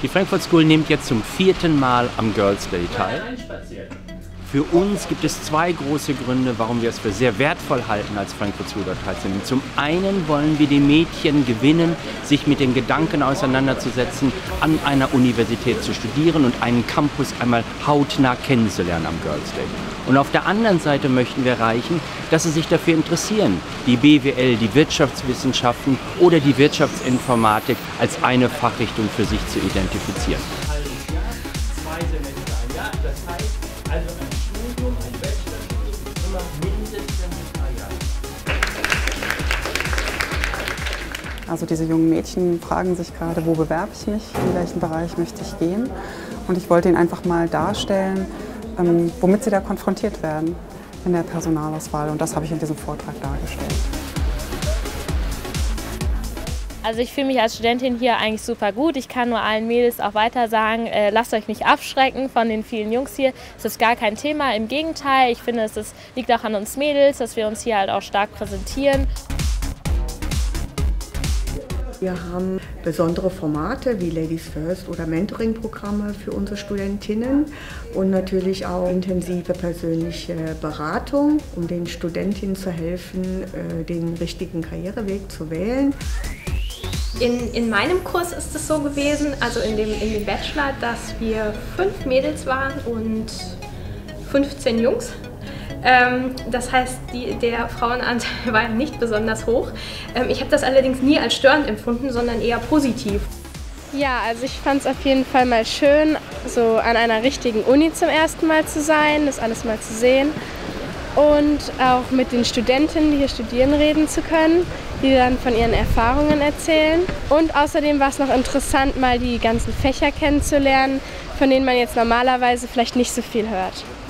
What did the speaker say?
Die Frankfurt School nimmt jetzt zum 4. Mal am Girls' Day teil. Für uns gibt es zwei große Gründe, warum wir es für sehr wertvoll halten, als Frankfurt School dort teilzunehmen. Zum einen wollen wir die Mädchen gewinnen, sich mit den Gedanken auseinanderzusetzen, an einer Universität zu studieren und einen Campus einmal hautnah kennenzulernen am Girls' Day. Und auf der anderen Seite möchten wir erreichen, dass sie sich dafür interessieren, die BWL, die Wirtschaftswissenschaften oder die Wirtschaftsinformatik als eine Fachrichtung für sich zu identifizieren. Zwei Semester ein Jahr, das heißt also ein Studium, ein Bachelorstudium immer mindestens 3 Jahre. Also diese jungen Mädchen fragen sich gerade, wo bewerbe ich mich, in welchen Bereich möchte ich gehen. Und ich wollte ihnen einfach mal darstellen, womit sie da konfrontiert werden in der Personalauswahl. Und das habe ich in diesem Vortrag dargestellt. Also ich fühle mich als Studentin hier eigentlich super gut. Ich kann nur allen Mädels auch weiter sagen, lasst euch nicht abschrecken von den vielen Jungs hier. Es ist gar kein Thema, im Gegenteil. Ich finde, liegt auch an uns Mädels, dass wir uns hier halt auch stark präsentieren. Wir haben besondere Formate wie Ladies First oder Mentoring-Programme für unsere Studentinnen und natürlich auch intensive persönliche Beratung, um den Studentinnen zu helfen, den richtigen Karriereweg zu wählen. In meinem Kurs ist es so gewesen, also in dem Bachelor, dass wir 5 Mädels waren und 15 Jungs. Das heißt, der Frauenanteil war nicht besonders hoch. Ich habe das allerdings nie als störend empfunden, sondern eher positiv. Ja, also ich fand es auf jeden Fall mal schön, so an einer richtigen Uni zum ersten Mal zu sein, das alles mal zu sehen und auch mit den Studentinnen, die hier studieren, reden zu können, die dann von ihren Erfahrungen erzählen. Und außerdem war es noch interessant, mal die ganzen Fächer kennenzulernen, von denen man jetzt normalerweise vielleicht nicht so viel hört.